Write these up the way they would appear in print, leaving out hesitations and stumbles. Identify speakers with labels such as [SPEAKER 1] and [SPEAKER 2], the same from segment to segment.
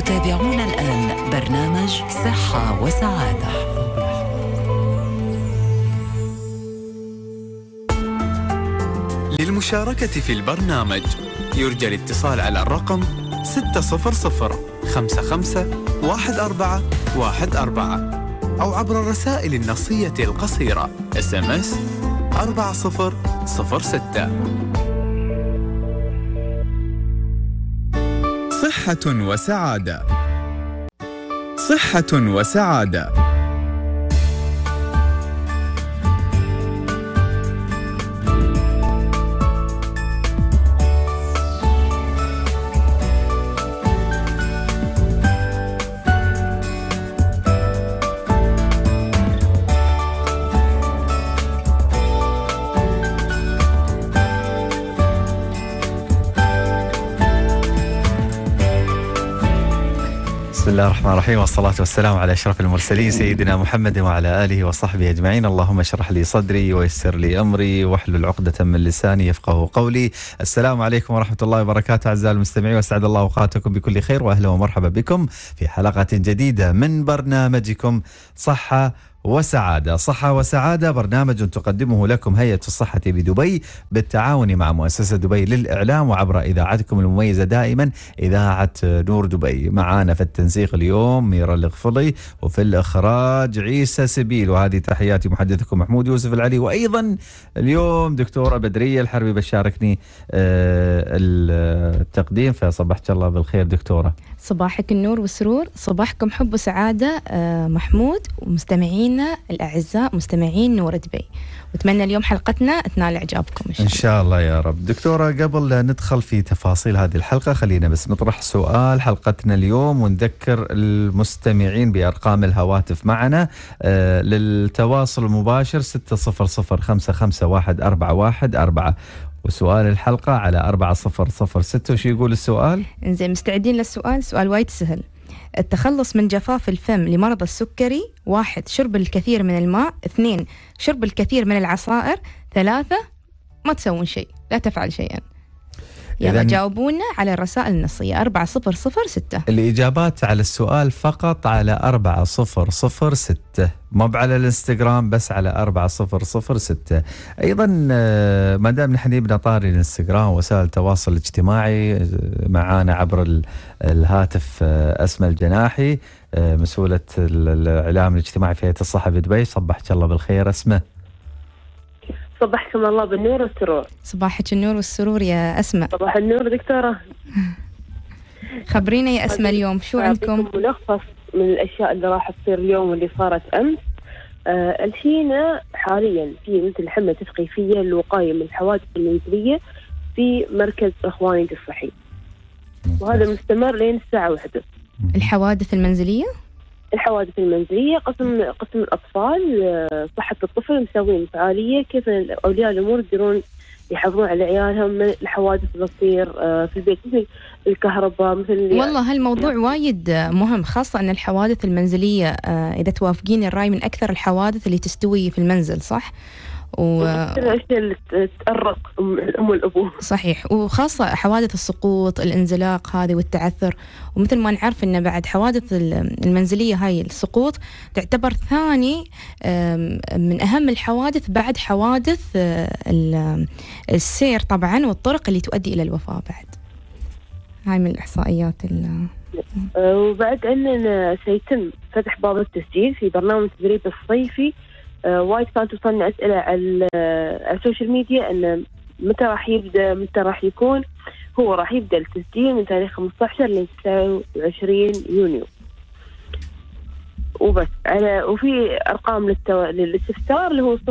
[SPEAKER 1] تتابعون الآن برنامج صحة وسعادة.
[SPEAKER 2] للمشاركة في البرنامج يرجى الاتصال على الرقم 600551414 أو عبر الرسائل النصية القصيرة SMS 4006. صحة وسعادة. صحة وسعادة.
[SPEAKER 3] بسم الله الرحمن الرحيم، والصلاة والسلام على أشرف المرسلين سيدنا محمد وعلى آله وصحبه أجمعين. اللهم اشرح لي صدري ويسر لي أمري واحلل عقدة من لساني يفقه قولي. السلام عليكم ورحمة الله وبركاته أعزائي المستمعين، وأسعد الله أوقاتكم بكل خير، وأهلا ومرحبا بكم في حلقة جديدة من برنامجكم صحة وسعادة. صحة وسعادة برنامج تقدمه لكم هيئة الصحة بدبي بالتعاون مع مؤسسة دبي للإعلام وعبر إذاعتكم المميزة دائما إذاعة نور دبي. معانا في التنسيق اليوم ميرا الغفلي، وفي الإخراج عيسى سبيل، وهذه تحياتي محدثكم محمود يوسف العلي. وأيضا اليوم دكتورة بدرية الحربي بتشاركني التقديم، فصبحت الله بالخير دكتورة.
[SPEAKER 4] صباحك النور والسرور، صباحكم حب وسعادة محمود ومستمعينا الأعزاء مستمعين نور دبي، واتمنى اليوم حلقتنا تنال إعجابكم إن شاء الله
[SPEAKER 3] يا رب. دكتورة قبل لا ندخل في تفاصيل هذه الحلقة خلينا بس نطرح سؤال حلقتنا اليوم، ونذكر المستمعين بأرقام الهواتف معنا للتواصل المباشر 600551414، وسؤال الحلقة على 4006. وش يقول السؤال؟
[SPEAKER 4] إنزين مستعدين للسؤال؟ سؤال وايد سهل. التخلص من جفاف الفم لمرضى السكري: 1. شرب الكثير من الماء، 2. شرب الكثير من العصائر، 3. ما تسوون شيء، لا تفعل شيئا. يلا جاوبونا على الرسائل النصية 4006.
[SPEAKER 3] الإجابات على السؤال فقط على 4006، مو على الانستغرام، بس على 4006. أيضا ما دام نحن بنطاري الانستغرام وسائل التواصل الاجتماعي، معانا عبر الهاتف أسماء الجناحي مسؤولة الإعلام الاجتماعي في هيئة الصحة بدبي. صبحك الله بالخير أسماء.
[SPEAKER 5] صبحكم الله بالنور والسرور.
[SPEAKER 4] صباحك النور والسرور يا أسماء.
[SPEAKER 5] صباح النور دكتورة.
[SPEAKER 4] خبرينا يا أسماء اليوم شو عندكم؟
[SPEAKER 5] ملخص من الأشياء اللي راح تصير اليوم واللي صارت أمس. الحين حاليا في مثل حملة تثقيفية للوقاية من الحوادث المنزلية في مركز إخواني الصحي، وهذا مستمر لين الساعة 1.
[SPEAKER 4] الحوادث المنزلية؟
[SPEAKER 5] الحوادث المنزلية قسم الأطفال، صحة الطفل، مسوين فعالية كيف أولياء الأمور يقدرون يحافظون على عيالهم من الحوادث اللي تصير في البيت، مثل الكهرباء، مثل
[SPEAKER 4] والله هالموضوع وايد مهم، خاصة أن الحوادث المنزلية إذا توافقين الرأي من أكثر الحوادث اللي تستوي في المنزل، صح؟
[SPEAKER 5] الأشياء اللي تأرق الأم والأبو.
[SPEAKER 4] صحيح، وخاصة حوادث السقوط، الانزلاق هذه والتعثر. ومثل ما نعرف أن بعد حوادث المنزلية هاي السقوط تعتبر ثاني من أهم الحوادث بعد حوادث السير طبعا، والطرق اللي تؤدي إلى الوفاة بعد. هاي من الإحصائيات.
[SPEAKER 5] وبعد أننا سيتم فتح باب التسجيل في برنامج التدريب الصيفي. وايد كانت توصلنا أسئلة على السوشيال ميديا أن متى راح يبدأ، متى راح يكون. هو راح يبدأ التسجيل من تاريخ 15 ل 29 يونيو وبس. وفي أرقام للاستفسار اللي هو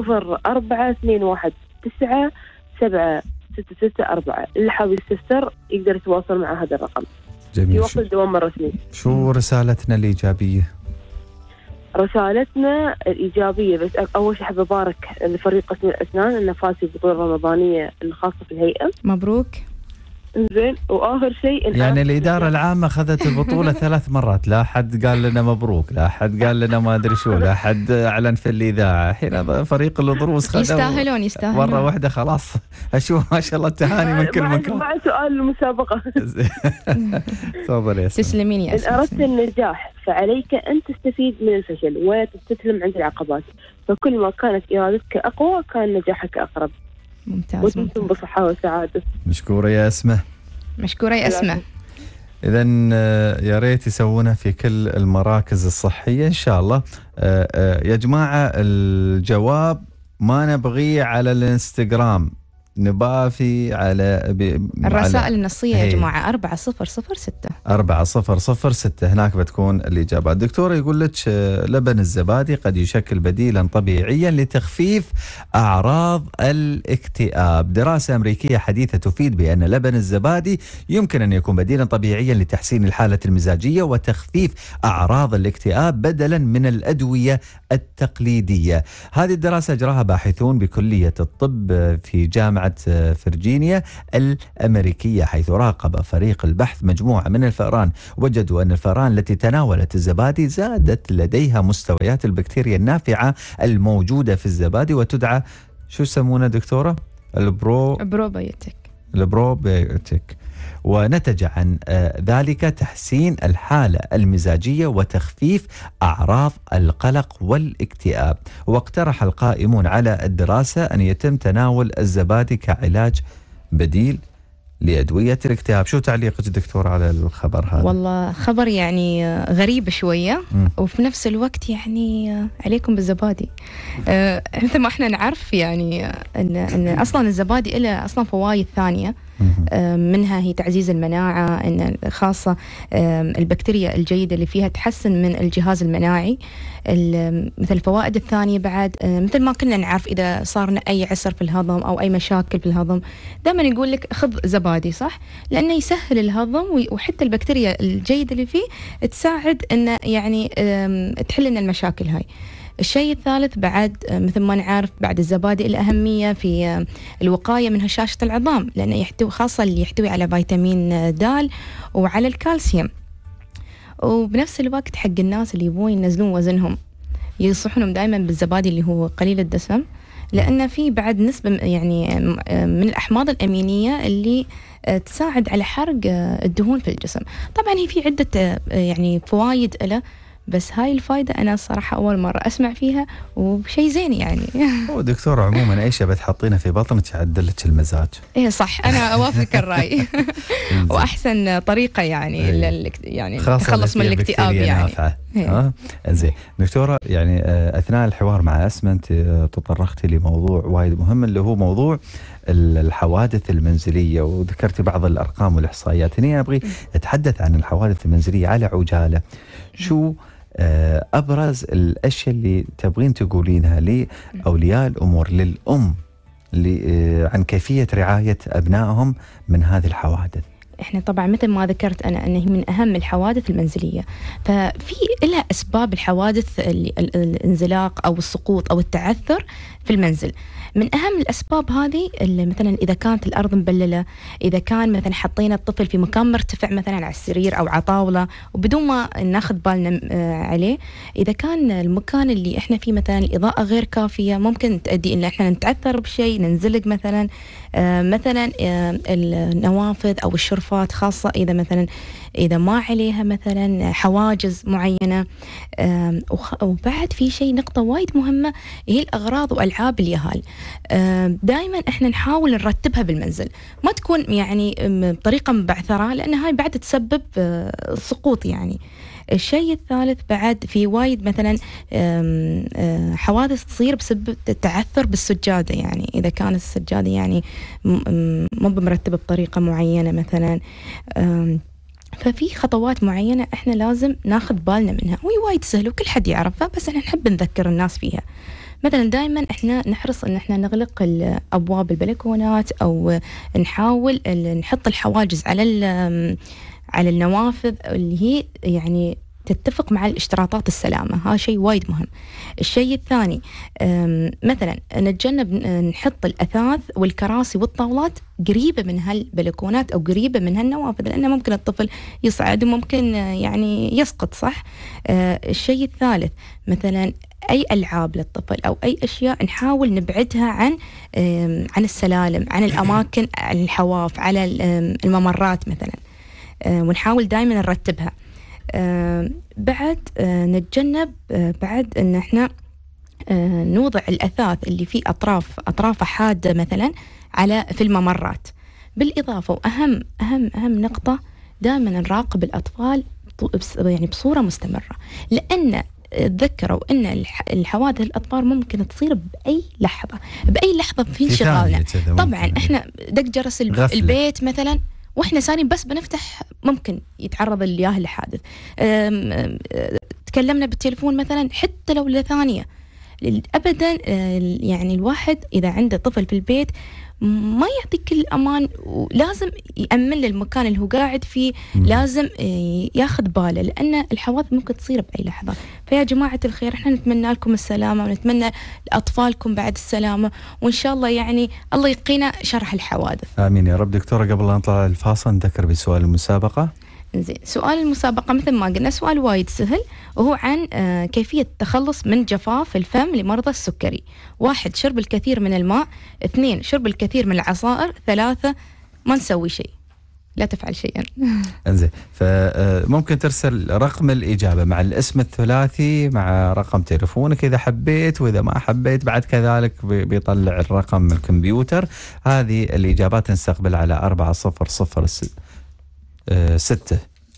[SPEAKER 5] 0421976664. اللي حابب يستفسر يقدر يتواصل مع هذا الرقم.
[SPEAKER 3] جميل.
[SPEAKER 5] في وقت الدوام الرسمي.
[SPEAKER 3] شو رسالتنا الإيجابية؟
[SPEAKER 5] رسالتنا الإيجابية بس أول شيء حابة أبارك لفريق قسم الأسنان أنه فاز بالبطولة الرمضانية الخاصة في الهيئة.
[SPEAKER 4] مبروك.
[SPEAKER 5] إنزين، وآخر شيء
[SPEAKER 3] يعني الإدارة العامة أخذت البطولة 3 مرات، لا حد قال لنا مبروك، لا حد قال لنا ما أدري شو، لا حد أعلن في الإذاعة. الحين فريق الضروس خذوا
[SPEAKER 4] يستاهلون
[SPEAKER 3] مرة واحدة خلاص. أشوف ما شاء الله التهاني من كل مكان.
[SPEAKER 5] مع سؤال المسابقة.
[SPEAKER 3] تفضل يا اسماء.
[SPEAKER 4] تسلمين يا
[SPEAKER 5] إن
[SPEAKER 4] اسماء.
[SPEAKER 5] أردت النجاح فعليك أن تستفيد من الفشل ولا تستسلم عند العقبات، فكل ما كانت إرادتك أقوى كان نجاحك أقرب.
[SPEAKER 4] ممتاز.
[SPEAKER 5] ودمتم بصحة وسعادة.
[SPEAKER 3] مشكورة يا اسماء.
[SPEAKER 4] مشكورة يا اسماء.
[SPEAKER 3] إذن يا ريت يسوونها في كل المراكز الصحية إن شاء الله. يا جماعة الجواب ما نبغيه على الانستغرام، نبغى في على
[SPEAKER 4] الرسائل النصية يا
[SPEAKER 3] هي.
[SPEAKER 4] جماعة 4006
[SPEAKER 3] 4006 هناك بتكون الإجابات. دكتورة يقول لك لبن الزبادي قد يشكل بديلا طبيعيا لتخفيف أعراض الاكتئاب. دراسة أمريكية حديثة تفيد بأن لبن الزبادي يمكن أن يكون بديلا طبيعيا لتحسين الحالة المزاجية وتخفيف أعراض الاكتئاب بدلا من الأدوية التقليدية. هذه الدراسة أجراها باحثون بكلية الطب في جامعة فرجينيا الأمريكية، حيث راقب فريق البحث مجموعة من الفئران. وجدوا أن الفئران التي تناولت الزبادي زادت لديها مستويات البكتيريا النافعة الموجودة في الزبادي، وتدعى شو يسمونها دكتورة؟ البروبيوتيك. ونتج عن ذلك تحسين الحالة المزاجية وتخفيف أعراض القلق والاكتئاب. واقترح القائمون على الدراسة أن يتم تناول الزبادي كعلاج بديل لأدوية الاكتئاب. شو تعليقك دكتور على الخبر هذا؟
[SPEAKER 4] والله خبر يعني غريب شوية، وفي نفس الوقت يعني عليكم بالزبادي. مثل ما احنا نعرف يعني أن أصلا الزبادي له أصلا فوائد ثانية، منها هي تعزيز المناعة، إن خاصة البكتيريا الجيدة اللي فيها تحسن من الجهاز المناعي. مثل الفوائد الثانية بعد مثل ما كنا نعرف إذا صارنا أي عسر في الهضم أو أي مشاكل في الهضم دائما يقول لك خذ زبادي، صح؟ لأنه يسهل الهضم، وحتى البكتيريا الجيدة اللي فيه تساعد إنه يعني تحل لنا المشاكل هاي. الشيء الثالث بعد مثل ما نعرف بعد الزبادي الأهمية في الوقاية من هشاشة العظام، لأنه يحتوي خاصة اللي يحتوي على فيتامين د وعلى الكالسيوم. وبنفس الوقت حق الناس اللي يبون ينزلون وزنهم ينصحونهم دائما بالزبادي اللي هو قليل الدسم، لأن في بعد نسبة يعني من الأحماض الأمينية اللي تساعد على حرق الدهون في الجسم. طبعا هي في عدة يعني فوائد له، بس هاي الفايدة أنا الصراحة أول مرة أسمع فيها وشيء زين يعني.
[SPEAKER 3] هو دكتور عموما أي شيء بتحطينه في بطنك يعدلك المزاج.
[SPEAKER 4] إيه صح، أنا أوافق الرأي. وأحسن طريقة يعني يعني تخلص من الاكتئاب يعني.
[SPEAKER 3] زين دكتورة، يعني أثناء الحوار مع أسماء أنت تطرقتي لموضوع وايد مهم اللي هو موضوع الحوادث المنزلية، وذكرتي بعض الأرقام والإحصائيات. هنا أبغي أتحدث عن الحوادث المنزلية على عجالة. شو أبرز الأشياء اللي تبغين تقولينها لأولياء الأمور، للأم، عن كيفية رعاية أبنائهم من هذه الحوادث؟
[SPEAKER 4] احنا طبعا مثل ما ذكرت أنا أنه من أهم الحوادث المنزلية، ففي لها أسباب الحوادث الانزلاق أو السقوط أو التعثر في المنزل. من أهم الأسباب هذه اللي مثلا إذا كانت الأرض مبللة، إذا كان مثلا حطينا الطفل في مكان مرتفع مثلا على السرير أو على طاولة وبدون ما ناخذ بالنا عليه، إذا كان المكان اللي إحنا فيه مثلا الإضاءة غير كافية ممكن تؤدي إن إحنا نتعثر بشيء، ننزلق مثلا. مثلا النوافذ أو الشرفات، خاصة إذا مثلا إذا ما عليها مثلا حواجز معينة. وبعد في شيء نقطة وايد مهمة هي الأغراض وألعاب اليهال. دائما إحنا نحاول نرتبها بالمنزل، ما تكون يعني بطريقة مبعثرة، لأن هاي بعد تسبب سقوط يعني. الشيء الثالث بعد في وايد مثلا حوادث تصير بسبب التعثر بالسجادة، يعني إذا كانت السجادة يعني مو مرتبة بطريقة معينة مثلا. ففي خطوات معينة إحنا لازم ناخذ بالنا منها، وهي وايد سهلة وكل حد يعرفها، بس إحنا نحب نذكر الناس فيها. مثلا دائما إحنا نحرص إن إحنا نغلق الأبواب البلكونات، أو نحاول نحط الحواجز على النوافذ اللي هي يعني تتفق مع الاشتراطات السلامة، هذا شيء وايد مهم. الشيء الثاني مثلا نتجنب نحط الأثاث والكراسي والطاولات قريبة من هالبلكونات أو قريبة من هالنوافذ، لأنه ممكن الطفل يصعد وممكن يعني يسقط، صح. الشيء الثالث مثلا أي ألعاب للطفل أو أي أشياء نحاول نبعدها عن السلالم، عن الأماكن، عن الحواف، على الممرات مثلا، ونحاول دائما نرتبها. بعد نتجنب بعد ان احنا نوضع الاثاث اللي فيه اطرافه حاده مثلا في الممرات. بالاضافه واهم اهم نقطه، دائما نراقب الاطفال يعني بصوره مستمره، لان تذكروا ان الحوادث الاطفال ممكن تصير باي لحظه في انشغالنا. طبعا احنا دق جرس البيت مثلا واحنا سارين بس بنفتح، ممكن يتعرض لياه لحادث. تكلمنا بالتليفون مثلا حتى لو لثانية، ابدا. يعني الواحد اذا عنده طفل في البيت ما يعطي كل امان، ولازم يأمن للمكان اللي هو قاعد فيه، لازم ياخذ باله، لان الحوادث ممكن تصير باي لحظه. فيا جماعه الخير، احنا نتمنى لكم السلامه، ونتمنى لاطفالكم بعد السلامه، وان شاء الله يعني الله يقينا شر الحوادث.
[SPEAKER 3] امين يا رب. دكتوره، قبل لا نطلع الفاصل نذكر بسؤال المسابقه.
[SPEAKER 4] زين، سؤال المسابقة مثل ما قلنا سؤال وايد سهل، وهو عن كيفية التخلص من جفاف الفم لمرضى السكري. 1 شرب الكثير من الماء، 2 شرب الكثير من العصائر، 3 ما نسوي شيء، لا تفعل شيئا.
[SPEAKER 3] انزين، فممكن ترسل رقم الإجابة مع الاسم الثلاثي مع رقم تليفونك إذا حبيت، وإذا ما حبيت بعد كذلك بيطلع الرقم من الكمبيوتر. هذه الإجابات نستقبل على 4006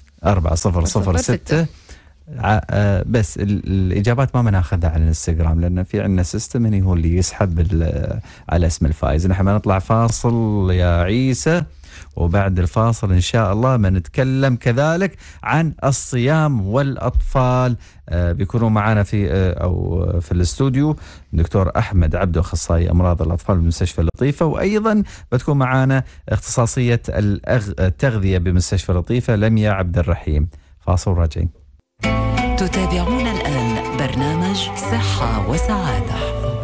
[SPEAKER 3] 4006. بس الإجابات ما بناخذها على الانستغرام، لأن في عندنا سيستم هو اللي يسحب على اسم الفائز. نحن نطلع فاصل يا عيسى، وبعد الفاصل إن شاء الله بنتكلم كذلك عن الصيام والأطفال. بيكونوا معنا في الاستوديو دكتور أحمد عبدو، أخصائي أمراض الأطفال بمستشفى لطيفة، وأيضا بتكون معنا اختصاصية التغذية بمستشفى لطيفة لميا عبد الرحيم. فاصل راجعين.
[SPEAKER 1] تتابعون الآن برنامج صحة وسعادة.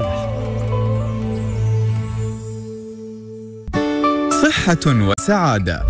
[SPEAKER 2] صحة وسعادة.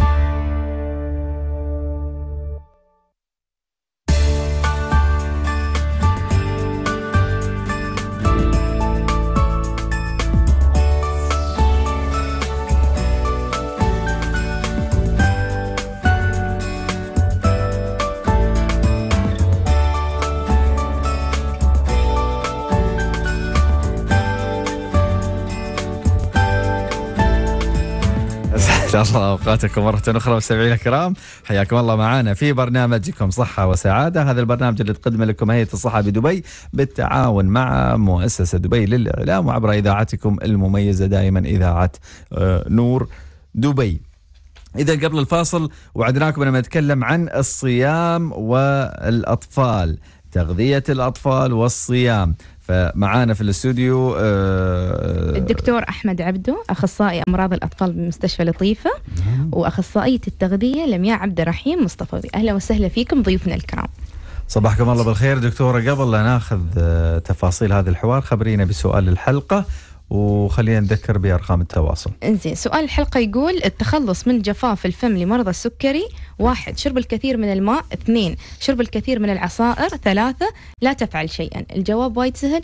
[SPEAKER 3] الله أوقاتكم مرة أخرى مستمعينا الكرام، حياكم الله معنا في برنامجكم صحة وسعادة. هذا البرنامج اللي تقدمه لكم هيئة الصحة بدبي بالتعاون مع مؤسسة دبي للإعلام، وعبر إذاعتكم المميزة دائما إذاعة نور دبي. إذا قبل الفاصل وعدناكم لما نتكلم عن الصيام والأطفال، تغذية الأطفال والصيام. فمعانا في الاستوديو
[SPEAKER 4] الدكتور أحمد عبدو، أخصائي أمراض الأطفال بمستشفى لطيفة، وأخصائية التغذية لميا عبد الرحيم مصطفى. أهلا وسهلا فيكم ضيوفنا الكرام.
[SPEAKER 3] صباحكم الله بالخير. دكتورة، قبل لا ناخذ تفاصيل هذا الحوار خبرينا بسؤال الحلقة، وخلينا نذكر بأرقام التواصل.
[SPEAKER 4] انزين، سؤال الحلقة يقول التخلص من جفاف الفم لمرضى السكري: 1 شرب الكثير من الماء، 2 شرب الكثير من العصائر، 3 لا تفعل شيئا. الجواب وايد سهل،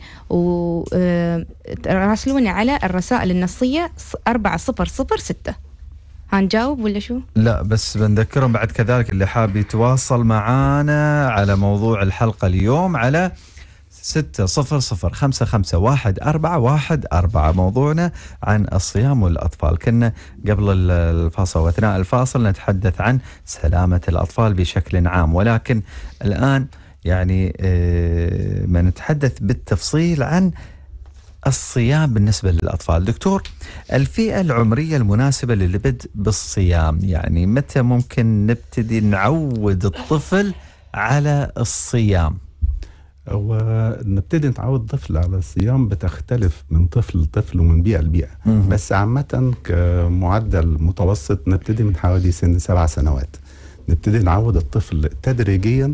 [SPEAKER 4] وراسلوني على الرسائل النصية 4006. هنجاوب ولا شو؟
[SPEAKER 3] لا، بس بنذكرهم بعد كذلك اللي حاب يتواصل معانا على موضوع الحلقة اليوم على 600551414. موضوعنا عن الصيام والأطفال. كنا قبل الفاصل وأثناء الفاصل نتحدث عن سلامة الأطفال بشكل عام، ولكن الآن يعني ما نتحدث بالتفصيل عن الصيام بالنسبة للأطفال. دكتور، الفئة العمرية المناسبة للبدء بالصيام، يعني متى ممكن نبتدي نعود الطفل على الصيام؟
[SPEAKER 6] ونبتدي نتعود الطفل على الصيام بتختلف من طفل لطفل ومن بيئة لبيئة، بس عامة كمعدل متوسط نبتدي من حوالي سن 7 سنوات نبتدي نعود الطفل تدريجيا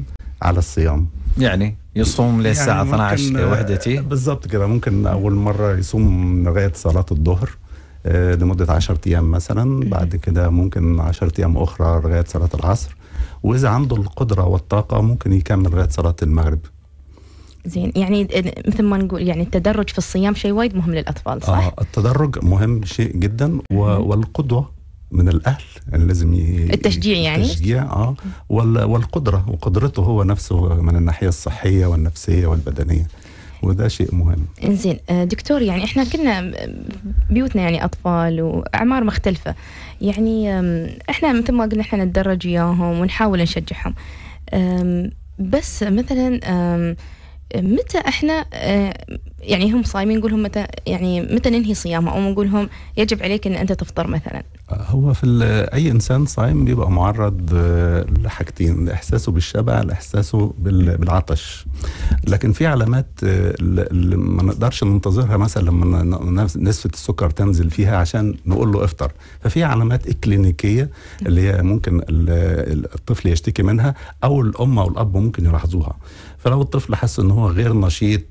[SPEAKER 6] على الصيام.
[SPEAKER 3] يعني يصوم للساعة
[SPEAKER 6] يعني
[SPEAKER 3] 12 وحدتي
[SPEAKER 6] بالضبط كده. ممكن أول مرة يصوم لغاية صلاة الظهر لمدة 10 أيام مثلا، بعد كده ممكن 10 أيام أخرى لغاية صلاة العصر، وإذا عنده القدرة والطاقة ممكن يكمل لغاية صلاة المغرب.
[SPEAKER 4] زين، يعني مثل ما نقول يعني التدرج في الصيام شيء وايد مهم للأطفال، صح؟
[SPEAKER 6] التدرج مهم شيء جدا، والقدوة من الأهل اللي لازم
[SPEAKER 4] التشجيع يعني
[SPEAKER 6] التشجيع والقدرة وقدرته هو نفسه من الناحية الصحية والنفسية والبدنية، وده شيء مهم.
[SPEAKER 4] إنزين دكتور، يعني إحنا كنا بيوتنا يعني أطفال وأعمار مختلفة، يعني إحنا مثل ما قلنا إحنا نتدرج وياهم ونحاول نشجعهم، بس مثلا متى احنا يعني هم صايمين نقول لهم متى ننهي صيامه، او نقول لهم يجب عليك ان انت تفطر مثلا؟
[SPEAKER 6] هو في اي انسان صايم بيبقى معرض لحاجتين، احساسه بالشبع، احساسه بالعطش. لكن في علامات اللي ما نقدرش ننتظرها مثلا لما نسبة السكر تنزل فيها عشان نقول له افطر. ففي علامات اكلينيكية اللي هي ممكن الطفل يشتكي منها، او الام او الاب ممكن يلاحظوها. فلو الطفل حس ان هو غير نشيط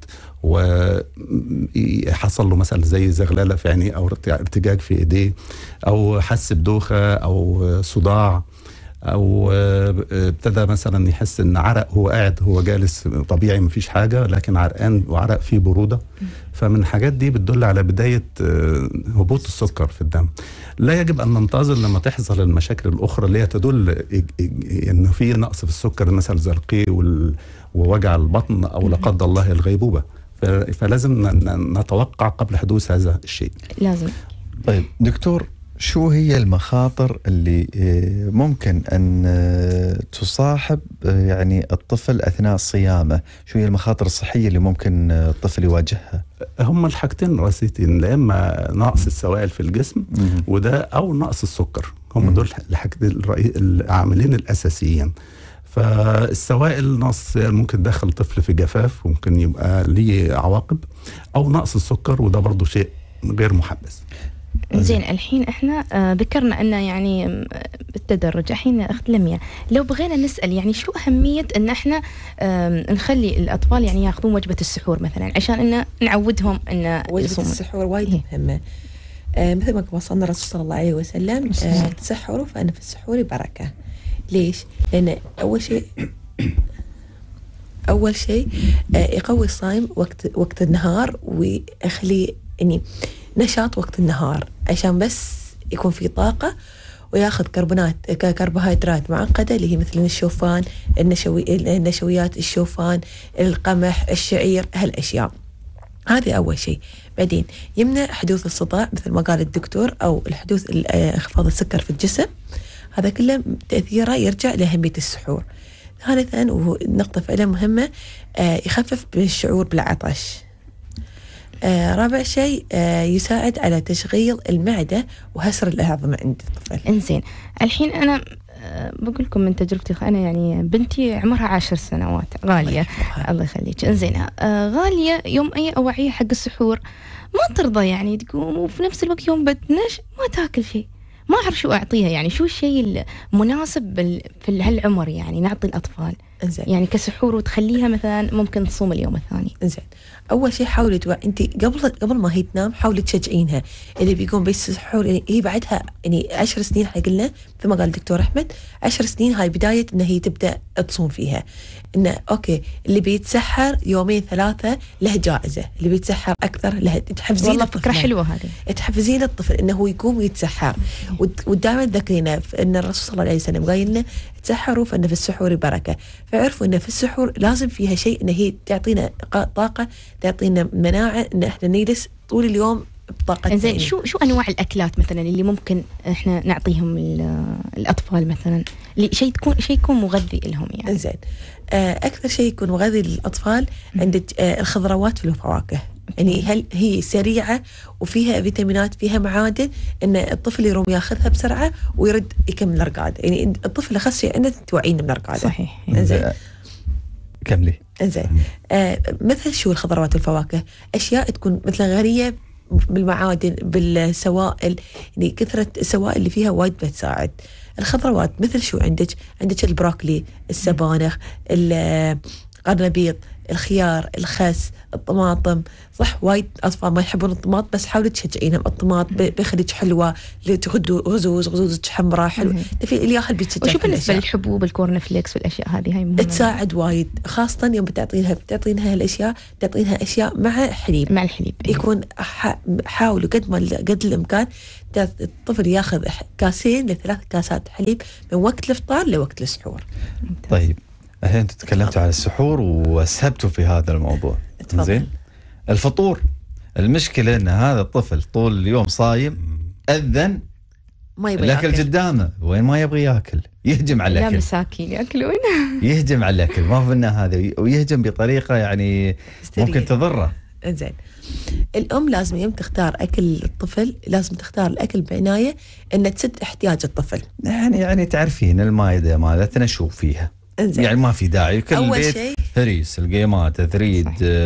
[SPEAKER 6] وحصل له مثلا زي زغلله في عينيه او ارتجاج في ايديه، او حس بدوخه او صداع، او ابتدى مثلا يحس ان عرق، هو قاعد هو جالس طبيعي مفيش حاجه لكن عرقان وعرق فيه بروده، فمن الحاجات دي بتدل على بدايه هبوط السكر في الدم. لا يجب ان ننتظر لما تحصل المشاكل الاخرى اللي هي تدل انه في نقص في السكر، مثلا زي القيء ووجع البطن او لا قدر الله الغيبوبه، فلازم نتوقع قبل حدوث هذا الشيء.
[SPEAKER 4] لازم.
[SPEAKER 3] طيب دكتور، شو هي المخاطر اللي ممكن أن تصاحب يعني الطفل أثناء صيامه؟ شو هي المخاطر الصحية اللي ممكن الطفل يواجهها؟
[SPEAKER 6] هم الحاجتين الرئيسيتين، لا إما نقص السوائل في الجسم وده، أو نقص السكر. هم دول العاملين الأساسيين. فالسوائل نقص ممكن تدخل الطفل في جفاف وممكن يبقى ليه عواقب، أو نقص السكر وده برضو شيء غير محبس.
[SPEAKER 4] زين، الحين احنا ذكرنا ان يعني التدرج، الحين اخت لميا لو بغينا نسال يعني شو اهميه ان احنا نخلي الاطفال يعني ياخذون وجبه السحور مثلا، عشان ان نعودهم ان
[SPEAKER 7] وجبه السحور وايد مهمه. مثل ما وصلنا الرسول صلى الله عليه وسلم تسحروا فان في السحور بركه. ليش؟ لان اول شيء يقوي الصائم وقت النهار، ويخلي يعني نشاط وقت النهار عشان بس يكون في طاقة، وياخذ كربوهيدرات معقدة اللي هي مثل الشوفان، النشويات، الشوفان، القمح، الشعير، هالأشياء. هذه أول شيء. بعدين يمنع حدوث الصداع مثل ما قال الدكتور، أو الحدوث انخفاض السكر في الجسم. هذا كله تأثيره يرجع لأهمية السحور. ثالثا، ونقطة فعلا مهمة، يخفف بالشعور بالعطش. رابع شيء، يساعد على تشغيل المعدة وهسر الهضم عند الطفل.
[SPEAKER 4] انزين، الحين أنا بقول لكم من تجربتي، أنا يعني بنتي عمرها 10 سنوات، غالية الله يخليك. انزين غالية يوم أي أوعية حق السحور ما ترضى يعني تقوم، وفي نفس الوقت يوم بتنش ما تاكل شيء. ما أعرف شو أعطيها، يعني شو الشيء المناسب في هالعمر يعني نعطي الأطفال إنزين. يعني كسحور وتخليها مثلا ممكن تصوم اليوم الثاني.
[SPEAKER 7] إنزين، أول شيء حاولي أنت قبل ما هي تنام حاولي تشجعينها. اللي بيقوم بالسحور يعني هي بعدها يعني 10 سنين قلنا مثل ما قال الدكتور أحمد، 10 سنين هاي بداية إن هي تبدأ تصوم فيها. إنه أوكي اللي بيتسحر يومين 3 له جائزة، اللي بيتسحر أكثر له. تحفزين
[SPEAKER 4] والله فكرة حلوة هذه،
[SPEAKER 7] تحفزين الطفل إنه هو يقوم ويتسحر. ودائما ذكرينا إن الرسول صلى الله عليه وسلم قايل لنا تسحروا فإن في السحور بركة. فعرفوا إن في السحور لازم فيها شيء، إن هي تعطينا طاقة، تعطينا مناعة، إن إحنا نجلس طول اليوم بطاقة.
[SPEAKER 4] زين، شو أنواع الأكلات مثلا اللي ممكن إحنا نعطيهم الأطفال مثلا، شيء يكون مغذي لهم يعني؟
[SPEAKER 7] زين، أكثر شيء يكون مغذي للأطفال عند الخضروات والفواكه. يعني هل هي سريعة وفيها فيتامينات، فيها معادن، إن الطفل يروم ياخذها بسرعة ويرد يكمل الرقادة. يعني الطفل أخص شيء عنده توعين من الرقادة.
[SPEAKER 4] صحيح.
[SPEAKER 7] إنزين،
[SPEAKER 3] كملي.
[SPEAKER 7] إنزين، مثل شو الخضروات والفواكه؟ أشياء تكون مثل غنية بالمعادن بالسوائل، يعني كثرة السوائل اللي فيها وايد بتساعد. الخضروات مثل شو عندك البروكلي، السبانخ، القرنبيط، الخيار، الخس، الطماطم. صح وايد اطفال ما يحبون الطماط، بس حاولي تشجعينهم. الطماط بيخليك حلوه، غزوزك حمراء حلو. في الياهل بيتشجع.
[SPEAKER 4] وشو بالنسبه للحبوب، الكورن فليكس والاشياء هذه؟ هاي مهمه،
[SPEAKER 7] تساعد وايد، خاصه يوم بتعطينها هالاشياء، تعطينها اشياء مع حليب.
[SPEAKER 4] مع الحليب
[SPEAKER 7] يكون حاولوا قد الامكان الطفل ياخذ 2 ل 3 كاسات حليب من وقت الافطار لوقت السحور.
[SPEAKER 3] طيب الحين انتم تكلمتوا عن السحور وسهبتوا في هذا الموضوع. زين، الفطور، المشكله ان هذا الطفل طول اليوم صايم، اذن
[SPEAKER 7] ما يبغى
[SPEAKER 3] الاكل
[SPEAKER 7] ياكل
[SPEAKER 3] قدامه، وين ما يبغى ياكل يهجم على
[SPEAKER 4] لا
[SPEAKER 3] الاكل.
[SPEAKER 4] مساكين ياكلون
[SPEAKER 3] يهجم على الاكل، ما فينا هذا، ويهجم بطريقه يعني ممكن تضره.
[SPEAKER 7] انزين، الام لازم يوم تختار اكل الطفل لازم تختار الاكل بعنايه ان تسد احتياج الطفل.
[SPEAKER 3] يعني تعرفين المائده مالتنا شو فيها.
[SPEAKER 7] انزين.
[SPEAKER 3] يعني ما في داعي كل
[SPEAKER 7] أول
[SPEAKER 3] بيت
[SPEAKER 7] شيء
[SPEAKER 3] هريس، القيمات، ثريد،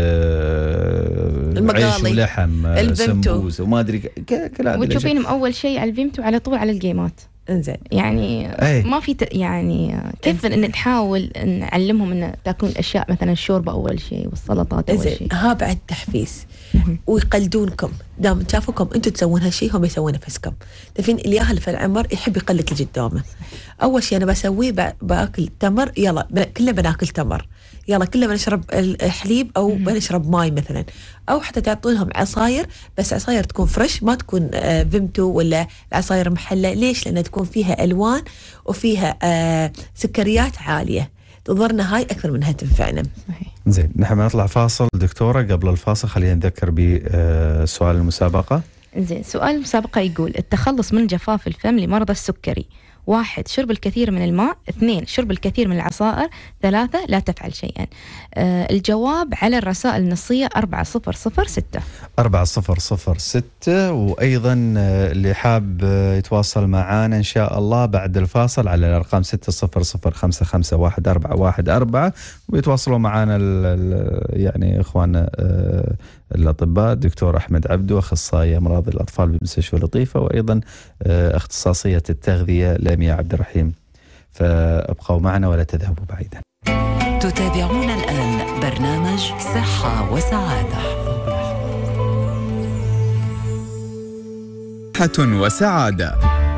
[SPEAKER 3] عيش ولحم، سمبوس وما ادري كل هذا.
[SPEAKER 4] وتشوفينهم اول شيء على الفيمتو على طول على الجيمات.
[SPEAKER 7] انزين،
[SPEAKER 4] يعني ما في يعني كيف ان نحاول نعلمهم ان تاكلون اشياء مثلا الشوربه اول شيء والسلطات اول شيء.
[SPEAKER 7] ها بعد تحفيز ويقلدونكم، دام شافوكم انتم تسوون هالشيء هم يسوون نفسكم. تفين الياهل في العمر يحب يقلد اللي قدامه. اول شيء انا بسويه باكل تمر، يلا كلنا بناكل تمر، يلا كلنا بنشرب الحليب او بنشرب ماي مثلا، او حتى تعطونهم عصاير، بس عصاير تكون فريش ما تكون فيمتو ولا العصاير محلى. ليش؟ لان تكون فيها الوان وفيها سكريات عاليه، تضرنا هاي اكثر منها تنفعنا.
[SPEAKER 3] زين، نحن نطلع فاصل دكتوره. قبل الفاصل خلينا نذكر بسؤال المسابقه.
[SPEAKER 4] زين، سؤال المسابقه يقول: التخلص من جفاف الفم لمرضى السكري: 1. شرب الكثير من الماء. 2. شرب الكثير من العصائر. 3. لا تفعل شيئا. الجواب على الرسائل النصية 4006.
[SPEAKER 3] 4006. وأيضا اللي حاب يتواصل معانا إن شاء الله بعد الفاصل على الأرقام 600551414 ويتواصلوا معانا يعني إخواننا الأطباء الدكتور أحمد عبدو، أخصائي أمراض الأطفال بمستشفى لطيفة، وأيضا اختصاصية التغذية لمياء عبد الرحيم. فابقوا معنا ولا تذهبوا بعيدا.
[SPEAKER 1] تتابعون الآن برنامج صحة وسعادة.
[SPEAKER 2] صحة وسعادة.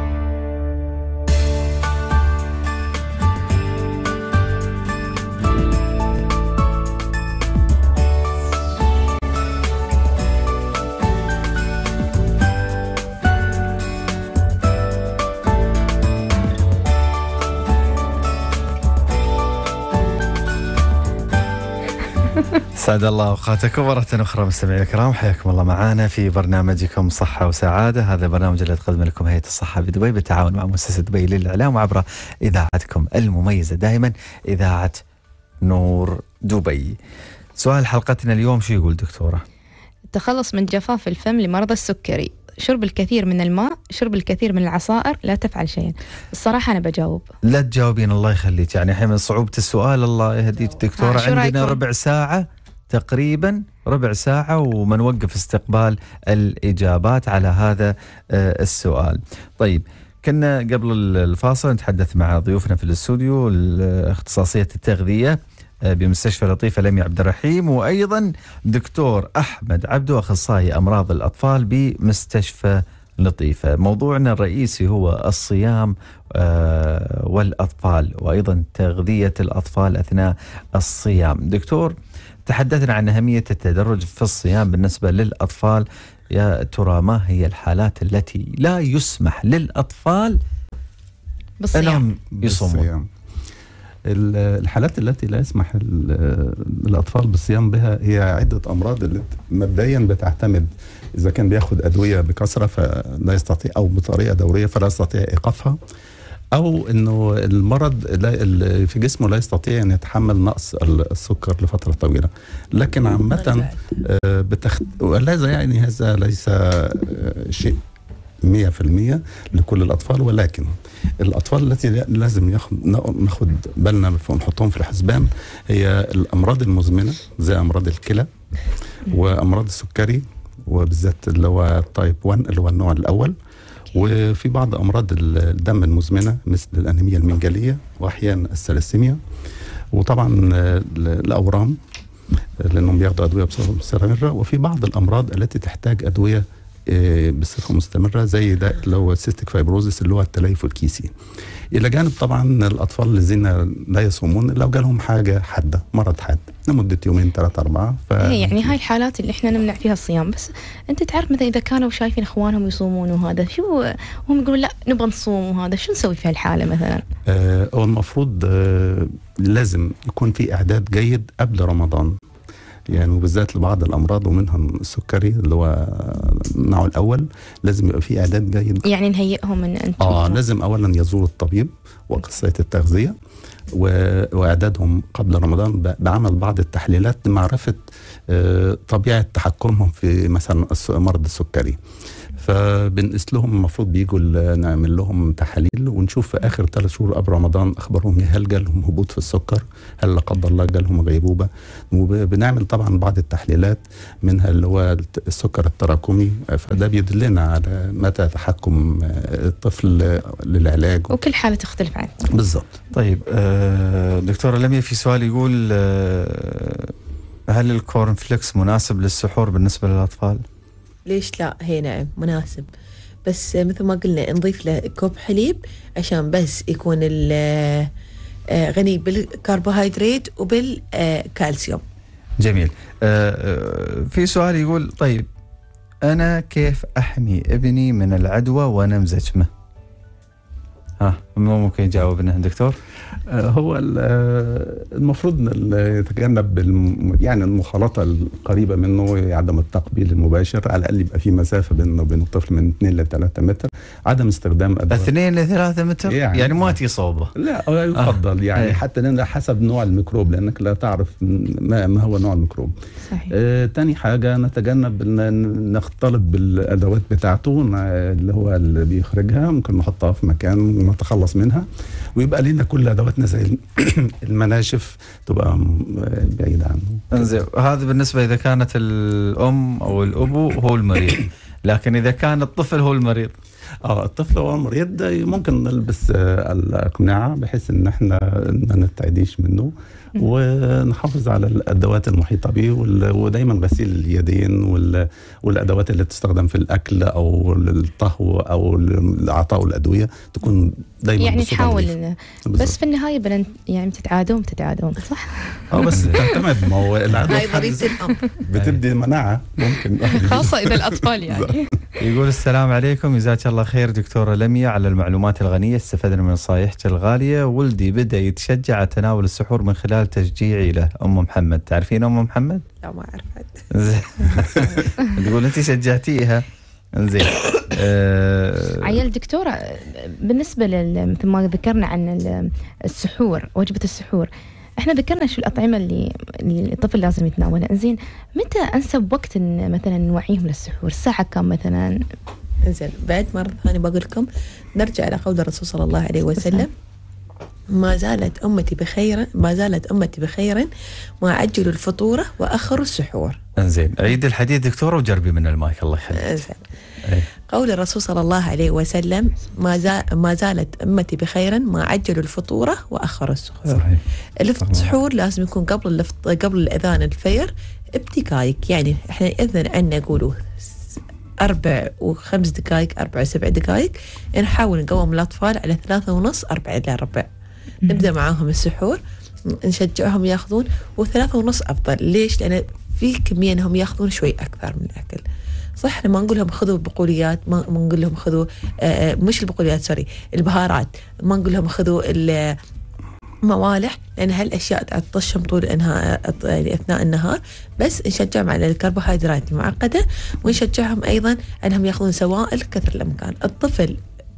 [SPEAKER 3] سعد الله أوقاتكم مرة أخرى مستمعي الكرام، حياكم الله معنا في برنامجكم صحة وسعادة. هذا البرنامج اللي تقدم لكم هيئة الصحة بدبي بالتعاون مع مؤسسة دبي للإعلام وعبر إذاعتكم المميزة دائما إذاعة نور دبي. سؤال حلقتنا اليوم شو يقول دكتورة؟
[SPEAKER 4] التخلص من جفاف الفم لمرضى السكري: شرب الكثير من الماء، شرب الكثير من العصائر، لا تفعل شيئا. الصراحة أنا بجاوب.
[SPEAKER 3] لا تجاوبين الله يخليك، يعني الحين من صعوبة السؤال الله يهديك دكتورة. عندنا ربع ساعة تقريبا، ربع ساعة وما نوقف استقبال الإجابات على هذا السؤال. طيب، كنا قبل الفاصل نتحدث مع ضيوفنا في الاستوديو اختصاصية التغذية بمستشفى لطيفة لمياء عبد الرحيم، وأيضا دكتور أحمد عبدو أخصائي أمراض الأطفال بمستشفى لطيفة. موضوعنا الرئيسي هو الصيام والأطفال، وأيضا تغذية الأطفال أثناء الصيام. دكتور، تحدثنا عن أهمية التدرج في الصيام بالنسبة للأطفال. يا ترى ما هي الحالات التي لا يسمح للأطفال أنهم يصومون؟
[SPEAKER 6] الحالات التي لا يسمح الأطفال بالصيام بها هي عدة أمراض اللي مبدئيا بتعتمد إذا كان بياخد أدوية بكثرة فلا يستطيع، أو بطريقة دورية فلا يستطيع إيقافها، أو إنه المرض في جسمه لا يستطيع أن يتحمل نقص السكر لفترة طويلة. لكن عامة ولذا يعني هذا ليس شيء 100% لكل الأطفال، ولكن الأطفال التي لازم ناخد بالنا ونحطهم في الحسبان هي الأمراض المزمنة زي أمراض الكلى وأمراض السكري وبالذات اللي هو تايب 1 اللي هو النوع الأول. وفي بعض أمراض الدم المزمنة مثل الأنيميا المنجلية وأحيانا الثلاسيميا، وطبعا الأورام لأنهم بياخدوا أدوية بصفة مستمرة. وفي بعض الأمراض التي تحتاج أدوية بصفة مستمرة زي ده اللي هو السيستيك فايبروزيس اللي هو التليف الكيسي. إلى جانب طبعا الأطفال الذين لا يصومون لو جالهم حاجة حادة، مرض حاد لمدة يومين 3 4
[SPEAKER 4] يعني هاي الحالات اللي احنا نمنع فيها الصيام. بس انت تعرف مثلا اذا كانوا شايفين اخوانهم يصومون وهذا شو هم يقولون لا نبغى نصوم وهذا شو نسوي في هالحالة مثلا؟
[SPEAKER 6] هو المفروض لازم يكون في إعداد جيد قبل رمضان، يعني وبالذات لبعض الأمراض ومنها السكري اللي هو النوع الأول لازم يبقى في إعداد جيد.
[SPEAKER 4] يعني نهيئهم ان انت
[SPEAKER 6] لازم أولا يزوروا الطبيب وأخصائية التغذية وإعدادهم قبل رمضان بعمل بعض التحليلات لمعرفة طبيعة تحكمهم في مثلا مرض السكري. فبنقيس لهم، المفروض بيجوا نعمل لهم تحاليل ونشوف في اخر 3 شهور قبل رمضان اخبارهم هل جالهم هبوط في السكر، هل لا قدر الله جالهم غيبوبه. وبنعمل طبعا بعض التحليلات منها اللي هو السكر التراكمي، فده بيدلنا على متى تحكم الطفل للعلاج.
[SPEAKER 4] وكل حاله تختلف عنها
[SPEAKER 6] بالضبط.
[SPEAKER 3] طيب دكتورة لميا في سؤال يقول هل الكورن فليكس مناسب للسحور بالنسبه للاطفال؟
[SPEAKER 7] ليش لا؟ هي نعم مناسب، بس مثل ما قلنا نضيف له كوب حليب عشان بس يكون غني بالكربوهيدرات وبالكالسيوم.
[SPEAKER 3] جميل. في سؤال يقول طيب أنا كيف أحمي ابني من العدوى وأنا مزجمة؟ ممكن يجاوبنا دكتور؟
[SPEAKER 6] هو المفروض يتجنب يعني المخالطة القريبة منه، عدم التقبيل المباشر، على الأقل يبقى في مسافة بينه وبين الطفل من 2 ل 3 متر، عدم استخدام أدوات
[SPEAKER 3] 2 ل 3 متر يعني ما تصوبه.
[SPEAKER 6] لا يفضل يعني حتى حسب نوع الميكروب لأنك لا تعرف ما هو نوع الميكروب.
[SPEAKER 4] صحيح.
[SPEAKER 6] تاني حاجة نتجنب أن نختلط بالأدوات بتاعته اللي هو اللي بيخرجها، ممكن نحطها في مكان ونتخلص منها، ويبقى لنا كل أدواتنا زي المناشف تبقى بعيدة عنه.
[SPEAKER 3] انزين، هذا بالنسبة إذا كانت الأم أو الأبو هو المريض، لكن إذا كان الطفل هو المريض
[SPEAKER 6] الطفل هو المريض ممكن نلبس الأقنعة بحيث إن احنا ما نتعديش منه، ونحافظ على الأدوات المحيطة به، ودايما غسيل اليدين والأدوات اللي تستخدم في الأكل أو الطهو أو العطاء الأدوية تكون دايما
[SPEAKER 4] يعني نحاول بس في النهاية يعني تتعادون صح؟
[SPEAKER 6] بس تعتمد، ما هو
[SPEAKER 7] هاي ضريبة الأمر
[SPEAKER 6] بتبدي مناعة ممكن
[SPEAKER 4] خاصة إذا الأطفال يعني.
[SPEAKER 3] يقول السلام عليكم، جزاك الله خير دكتورة لميا على المعلومات الغنية، استفدنا من نصائحك الغالية. ولدي بدأ يتشجع على تناول السحور من خلال تشجيعي له. أم محمد، تعرفين أم محمد؟
[SPEAKER 7] لا ما أعرفت.
[SPEAKER 3] تقول أنت شجعتيها. انزين.
[SPEAKER 4] عيال دكتورة، بالنسبة مثل ما ذكرنا عن السحور، وجبة السحور، احنا ذكرنا شو الأطعمة اللي الطفل لازم يتناولها. انزين، متى أنسب وقت إن مثلا نوعيهم للسحور؟ الساعة كم مثلا؟
[SPEAKER 7] انزين، بعد مرة ثانية بقول لكم نرجع إلى قول الرسول صلى الله عليه وسلم: ما زالت أمتي بخير ما عجلوا الفطورة وأخروا السحور.
[SPEAKER 3] انزين، عيد الحديث دكتورة وجربي من المايك الله يخليك.
[SPEAKER 7] قول الرسول صلى الله عليه وسلم: ما زالت أمتي بخير ما عجلوا الفطورة وأخروا السحور. السحور لازم يكون قبل الأذان الفجر بدقائق، يعني احنا إذن عنا يقولوا 4 و5 دقائق، 4 و7 دقائق. نحاول نقوم الأطفال على 3:30 4 إلى ربع. نبدأ معاهم السحور، نشجعهم ياخذون، و3:30 أفضل. ليش؟ لأن في كمية انهم ياخذون شوي اكثر من الاكل. صح، ما نقول لهم خذوا البقوليات، ما نقول لهم خذوا مش البقوليات سوري البهارات، ما نقول لهم خذوا الموالح، لان هالاشياء تعطشهم طول يعني اثناء النهار. بس نشجعهم على الكربوهيدرات المعقده، ونشجعهم ايضا انهم ياخذون سوائل كثر الامكان. الطفل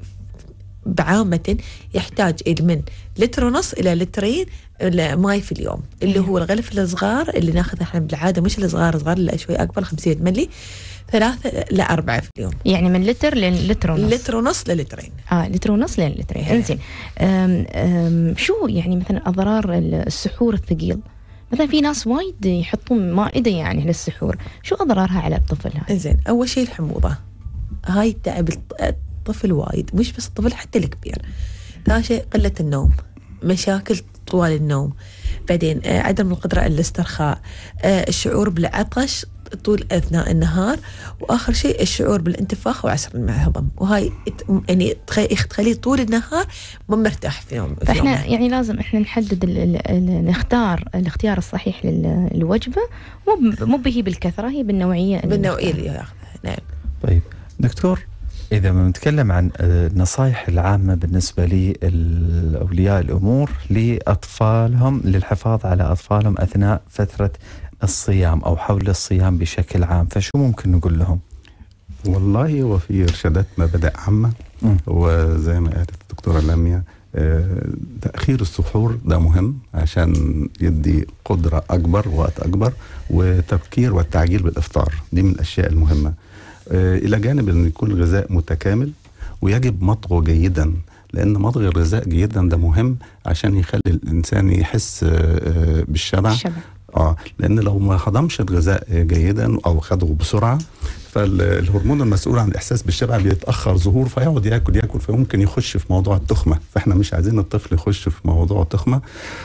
[SPEAKER 7] بعامة يحتاج من 1.5 لتر إلى 2 لتر ماء في اليوم، اللي هو الغلف الصغار اللي ناخذه احنا بالعادة، مش الصغار لا شوي أكبر 500 ملي، 3 إلى 4 في اليوم. يعني من لتر للتر ونص. 1.5 للترين. 1.5 للترين. انزين، شو يعني مثلا أضرار السحور الثقيل؟
[SPEAKER 4] مثلا في ناس وايد يحطون مائدة يعني للسحور، شو أضرارها على الطفل هاي؟
[SPEAKER 7] زين، أول شيء الحموضة، هاي تعب الطفل وايد، مش بس الطفل حتى الكبير. ثاني شيء قلة النوم، مشاكل طوال النوم، بعدين عدم القدرة على الاسترخاء، الشعور بالعطش طول أثناء النهار، وآخر شيء الشعور بالانتفاخ وعسر الهضم، وهاي يعني تخليه طول النهار مو مرتاح في يوم.
[SPEAKER 4] فإحنا يعني لازم إحنا نحدد نختار الاختيار الصحيح للوجبة، مو به بالكثرة، هي بالنوعية
[SPEAKER 7] اللي ياخذها. نعم.
[SPEAKER 3] طيب دكتور، إذا ما نتكلم عن النصائح العامة بالنسبة لأولياء الأمور لأطفالهم للحفاظ على أطفالهم أثناء فترة الصيام أو حول الصيام بشكل عام، فشو ممكن نقول لهم؟
[SPEAKER 6] والله وفي إرشادات مبادئ عامة، وزي ما قالت الدكتورة لميا تأخير السحور ده مهم عشان يدي قدرة أكبر وقت أكبر، وتبكير والتعجيل بالإفطار دي من الأشياء المهمة، إلى جانب أن يكون الغذاء متكامل ويجب مضغه جيدا، لأن مضغ الغذاء جيدا ده مهم عشان يخلي الإنسان يحس بالشبع. لأن لو ما هضمش الغذاء جيدا أو خده بسرعة، فالهرمون المسؤول عن الإحساس بالشبع بيتأخر ظهور، فيقعد ياكل فممكن يخش في موضوع التخمة. فإحنا مش عايزين الطفل يخش في موضوع التخمة.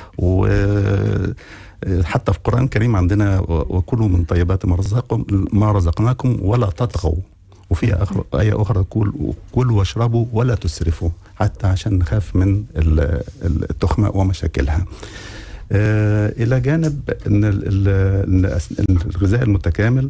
[SPEAKER 6] وحتى في القرآن الكريم عندنا وكلوا من طيبات ما رزقناكم ولا تطغوا، وفي آية أخرى تقول كلوا واشربوا ولا تسرفوا، حتى عشان نخاف من التخمة ومشاكلها. إلى جانب أن الغذاء المتكامل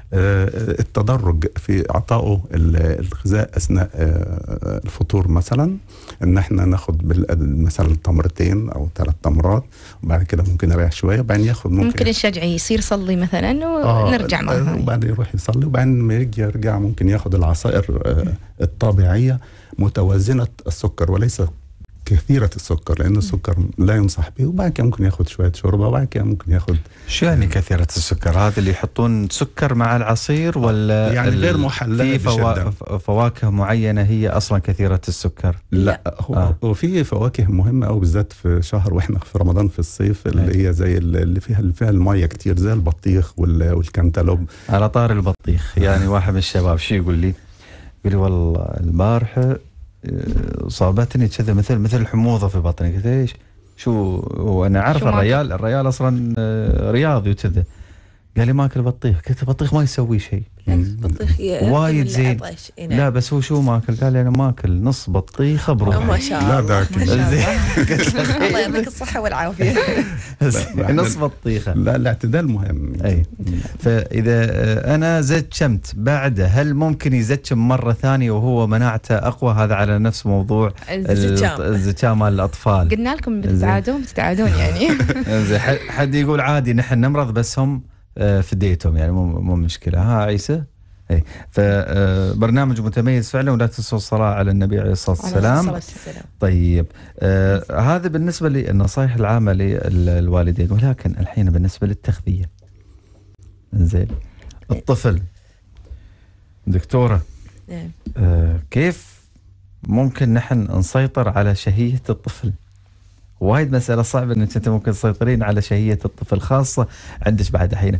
[SPEAKER 6] التدرج في عطائه الغذاء أثناء الفطور، مثلا أن احنا ناخد مثلا تمرتين أو 3 تمرات، وبعد كده ممكن نريح شوية، وبعدين ياخد
[SPEAKER 4] ممكن نشجعه يصير صلي مثلا ونرجع معه،
[SPEAKER 6] وبعدين يروح يصلي، وبعدين ما يجي يرجع ممكن ياخد العصائر الطبيعية متوازنة السكر وليس كثيرة السكر، لأن السكر لا ينصح به، وبعد كده ممكن ياخد شوية شوربة، وبعد كده ممكن ياخد.
[SPEAKER 3] شو يعني كثيرة السكر؟ هذا اللي يحطون سكر مع العصير ولا
[SPEAKER 6] يعني غير محلى
[SPEAKER 3] في فواكه معينة هي أصلا كثيرة السكر؟
[SPEAKER 6] لا هو في فواكه مهمة أو بالذات في شهر وإحنا في رمضان في الصيف، اللي هي زي اللي فيها المية كتير، زي البطيخ والكنتالوب.
[SPEAKER 3] على طار البطيخ، يعني واحد من الشباب شو يقول لي والله البارحة صابتني كذا مثل الحموضة في بطني. قلت ايش؟ شو؟ وانا عارف الريال اصلا رياضي وكذا. قال لي ماكل بطيخ. قلت البطيخ ما يسوي شيء،
[SPEAKER 7] بطيخ
[SPEAKER 3] وايد زين. لا بس هو شو ماكل؟ قال لي انا ماكل نص بطيخه بروحي.
[SPEAKER 7] ما شاء الله.
[SPEAKER 6] لا
[SPEAKER 7] الله يعطيك الصحه والعافيه.
[SPEAKER 3] نص بطيخه.
[SPEAKER 6] لا الاعتدال مهم.
[SPEAKER 3] اي فاذا انا زكمت بعده، هل ممكن يزكم مره ثانيه وهو مناعته اقوى؟ هذا على نفس موضوع الزكام مال الاطفال.
[SPEAKER 4] قلنا لكم بتتعادون يعني.
[SPEAKER 3] حد يقول عادي نحن نمرض بس هم فديتهم، يعني مو مشكلة. عيسى اي فبرنامج متميز فعلا، ولا تنسوا الصلاة على النبي عليه الصلاة والسلام. طيب هذا بالنسبة للنصائح العامة للوالدين، ولكن الحين بالنسبة للتغذية. زين الطفل دكتورة، كيف ممكن نحن نسيطر على شهية الطفل؟ وايد مسألة صعبة انك انت ممكن تسيطرين على شهية الطفل، خاصة عندك بعد الحين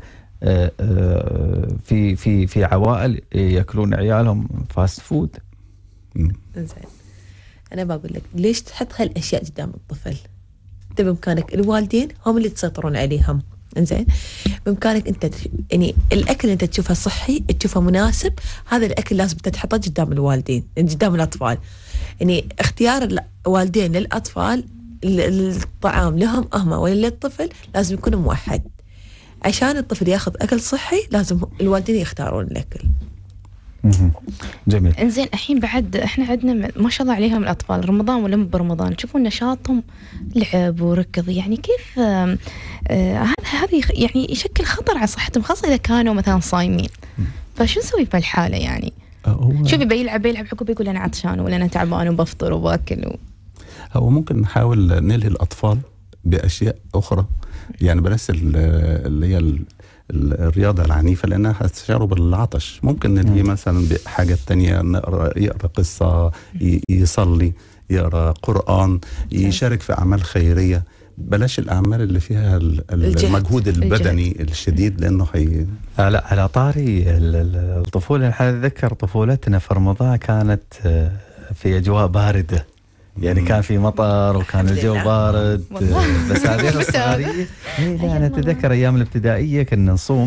[SPEAKER 3] في عوائل ياكلون عيالهم فاست فود.
[SPEAKER 7] زين انا بقول لك ليش تحط هالاشياء قدام الطفل؟ انت بامكانك، الوالدين هم اللي تسيطرون عليهم. انزين بامكانك انت يعني الاكل انت تشوفه صحي، تشوفه مناسب، هذا الاكل لازم تحطه قدام الوالدين، قدام الاطفال. يعني اختيار الوالدين للاطفال الطعام لهم ولا للطفل لازم يكون موحد. عشان الطفل ياخذ اكل صحي لازم الوالدين يختارون الاكل.
[SPEAKER 3] جميل.
[SPEAKER 4] انزين الحين بعد احنا عندنا ما شاء الله عليهم الاطفال، رمضان ولا مو برمضان تشوفون نشاطهم لعب وركض، يعني كيف هذا يعني يشكل خطر على صحتهم، خاصه اذا كانوا مثلا صايمين. فشو نسوي في الحاله يعني؟ شوف بيلعب عقب يقول انا عطشان ولا انا تعبان وبفطر وباكل
[SPEAKER 6] هو ممكن نحاول نلهي الأطفال بأشياء أخرى، يعني بلاش اللي هي الرياضة العنيفة لأنها هتشعروا بالعطش. ممكن نلهي مثلا بحاجات تانية، يقرأ قصة، يصلي، يقرأ قرآن، يشارك في أعمال خيرية. بلاش الاعمال اللي فيها المجهود البدني الشديد، لانه
[SPEAKER 3] على طاري الطفوله، انا اتذكر طفولتنا في رمضان كانت في اجواء بارده، يعني كان في مطر وكان الجو بارد. بس هذه الصغاريه انا اتذكر ايام الابتدائيه كنا نصوم،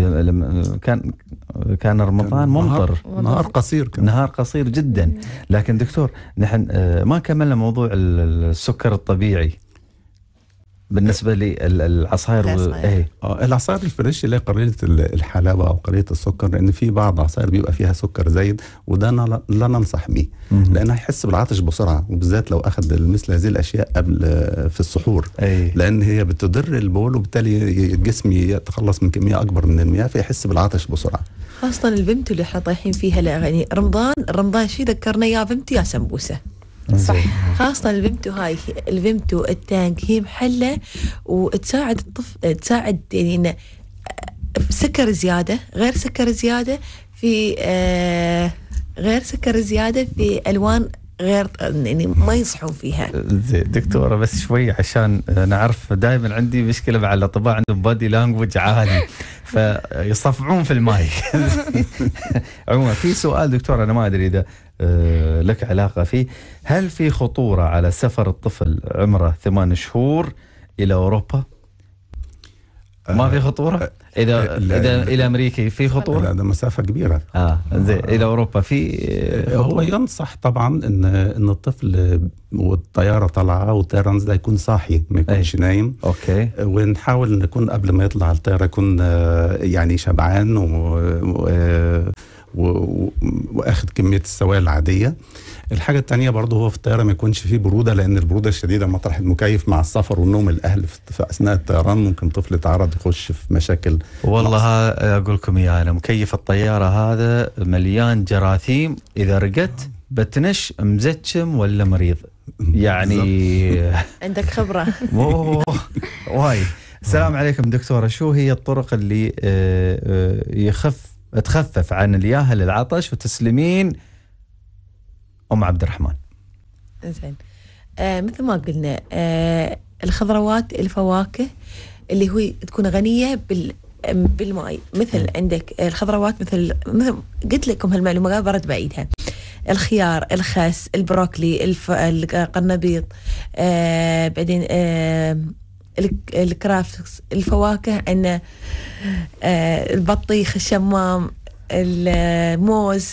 [SPEAKER 3] كان رمضان ممطر، نهار قصير جدا. لكن دكتور نحن ما كملنا موضوع السكر الطبيعي بالنسبه للعصائر.
[SPEAKER 6] العصائر الفريش اللي هي قليله الحلاوه او قليله السكر، لان في بعض عصائر بيبقى فيها سكر زايد، وده لا ننصح به، لانه هيحس بالعطش بسرعه، وبالذات لو اخذ مثل هذه الاشياء قبل في السحور، لان هي بتضر البول، وبالتالي الجسم يتخلص من كميه اكبر من المياه فيحس بالعطش بسرعه.
[SPEAKER 7] خاصه البنت اللي احنا طايحين فيها، يعني رمضان شي ذكرنا يا بنتي يا سمبوسه. صح، خاصة الفيمتو التانك هي محلة وتساعد الطفل، تساعد يعني سكر زيادة غير سكر زيادة في غير سكر زيادة في ألوان غير، يعني ما ينصحون فيها.
[SPEAKER 3] زين دكتورة، بس شوي عشان نعرف، دائما عندي مشكلة مع الأطباء عندهم بادي لانجوج عالي فيصفعون في الماي. عموما في سؤال دكتور، أنا ما أدري إذا لك علاقة فيه، هل في خطورة على سفر الطفل عمره 8 شهور إلى أوروبا؟ ما في خطورة؟ إذا إلى أمريكا في خطورة؟
[SPEAKER 6] لا، ده مسافة كبيرة.
[SPEAKER 3] زين، إلى أوروبا في
[SPEAKER 6] هو ينصح طبعا إن الطفل والطيارة طالعة والطيارة نازلة يكون صاحي، ما يكونش نايم.
[SPEAKER 3] أوكي.
[SPEAKER 6] ونحاول نكون قبل ما يطلع الطيارة يكون يعني شبعان واخد كمية السوائل العادية. الحاجة التانية برضه هو في الطيارة ما يكونش فيه برودة، لأن البرودة الشديدة مطرح المكيف مع السفر والنوم الأهل في أثناء الطيران ممكن طفل يتعرض يخش في مشاكل.
[SPEAKER 3] والله أقول لكم أنا مكيف الطيارة هذا مليان جراثيم، إذا رقت بتنش مزتشم ولا مريض يعني.
[SPEAKER 7] عندك خبرة.
[SPEAKER 3] واي. السلام عليكم دكتورة، شو هي الطرق اللي تخفف عن الياهل العطش وتسلمين أم عبد الرحمن؟
[SPEAKER 7] زين، مثل ما قلنا الخضروات، الفواكه اللي هو تكون غنية بالماء، مثل عندك الخضروات مثل قلت لكم هالمعلومة برد بعيدها، الخيار، الخس، البروكلي، القرنبيط، بعدين الكرافتس، الفواكه عندنا البطيخ، الشمام، الموز،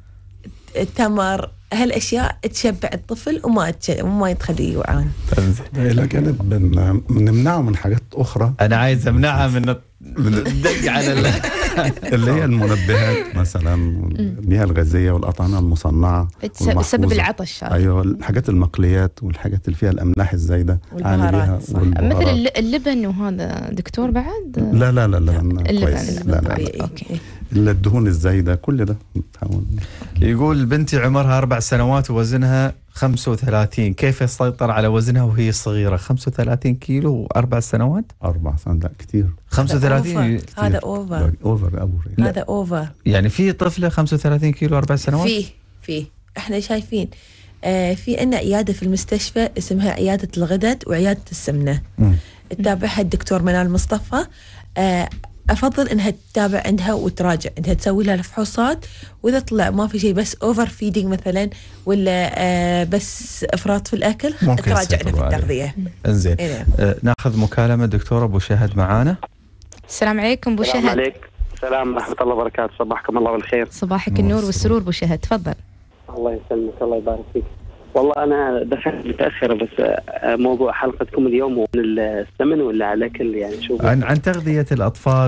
[SPEAKER 7] التمر، هالاشياء تشبع الطفل وما يتخليه يوعان.
[SPEAKER 6] الى جانب نمنعه من حاجات اخرى.
[SPEAKER 3] انا عايز امنعها من الدق على
[SPEAKER 6] اللي هي المنبهات مثلا، المياه الغازيه والاطعمه المصنعه
[SPEAKER 4] بسبب العطش.
[SPEAKER 6] ايوه، الحاجات المقليات والحاجات اللي فيها الاملاح الزايده
[SPEAKER 7] والبهارات،
[SPEAKER 4] مثل اللبن وهذا دكتور بعد.
[SPEAKER 6] لا
[SPEAKER 4] اللبن.
[SPEAKER 6] لا. اوكي. الدهون الزايده كل ده نحاول.
[SPEAKER 3] يقول بنتي عمرها 4 سنوات ووزنها 35، كيف يسيطر على وزنها وهي صغيرة؟ 35 كيلو و4 سنوات؟
[SPEAKER 6] 4 سنوات لا كتير.
[SPEAKER 3] 35
[SPEAKER 7] هذا اوفر. هذا اوفر.
[SPEAKER 3] يعني في طفلة 35 كيلو 4 سنوات؟
[SPEAKER 7] في احنا شايفين في عندنا عيادة في المستشفى اسمها عيادة الغدد وعيادة السمنة، تتابعها الدكتور منال مصطفى. أفضل إنها تتابع عندها وتراجع، إنها تسوي لها الفحوصات، وإذا طلع ما في شيء بس أوفر فيدينج مثلا ولا بس إفراط في الأكل، تراجعنا في التغذية.
[SPEAKER 3] إنزين. ناخذ مكالمة دكتور أبو شهد معانا.
[SPEAKER 4] السلام عليكم أبو شهد.
[SPEAKER 8] السلام عليكم. السلام ورحمة الله وبركاته، صباحكم الله بالخير.
[SPEAKER 4] صباحك النور والسرور أبو شهد، تفضل.
[SPEAKER 8] الله يسلمك، الله يبارك فيك. والله أنا دخلت متأخر، بس موضوع حلقتكم اليوم هو السمن ولا على الأكل، يعني شو
[SPEAKER 3] عن تغذية الأطفال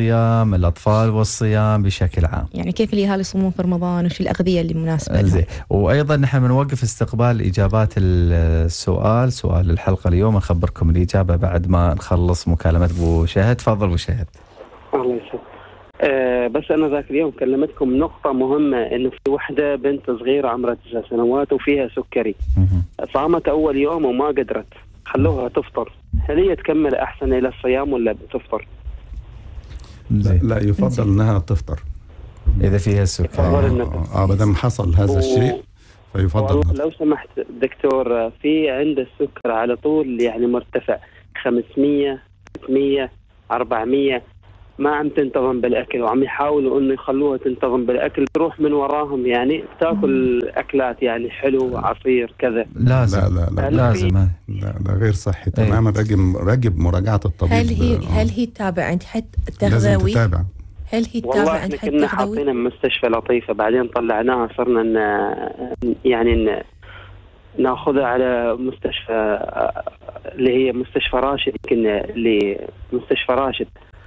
[SPEAKER 3] والصيام بشكل عام،
[SPEAKER 4] يعني كيف الأهالي يصومون في رمضان وش الأغذية اللي مناسبة لهم.
[SPEAKER 3] وأيضا نحن بنوقف استقبال إجابات سؤال الحلقة اليوم، نخبركم الإجابة بعد ما نخلص مكالمة أبو شهد. تفضل أبو شهد.
[SPEAKER 8] الله يسلمك. بس أنا ذاك اليوم كلمتكم نقطة مهمة، إنه في وحدة بنت صغيرة عمرها 9 سنوات وفيها سكري، صامت أول يوم وما قدرت، خلوها تفطر، هل هي تكمل أحسن إلى الصيام ولا بتفطر؟
[SPEAKER 6] لا يفضل إنها تفطر
[SPEAKER 3] إذا فيها سكري.
[SPEAKER 6] ما دام حصل هذا الشيء فيفضل
[SPEAKER 8] لو سمحت دكتور، في عنده السكر على طول يعني مرتفع 500 600 400، ما عم تنتظم بالاكل، وعم يحاولوا انه يخلوها تنتظم بالاكل، تروح من وراهم يعني تاكل اكلات يعني حلو عصير كذا.
[SPEAKER 3] لازم
[SPEAKER 6] لا غير صحي تماما. راجب مراجعه الطبيب.
[SPEAKER 7] هل هي تتابع عند حد
[SPEAKER 6] لازم
[SPEAKER 7] تغذوي؟
[SPEAKER 6] تتابع.
[SPEAKER 7] هل هي
[SPEAKER 8] والله
[SPEAKER 7] تتابع
[SPEAKER 8] احنا
[SPEAKER 7] عند حد
[SPEAKER 8] كنا
[SPEAKER 7] تغذوي؟
[SPEAKER 8] حاطينها بمستشفى لطيفه، بعدين طلعناها صرنا يعني ناخذها على مستشفى اللي هي مستشفى راشد، كنا اللي مستشفى راشد.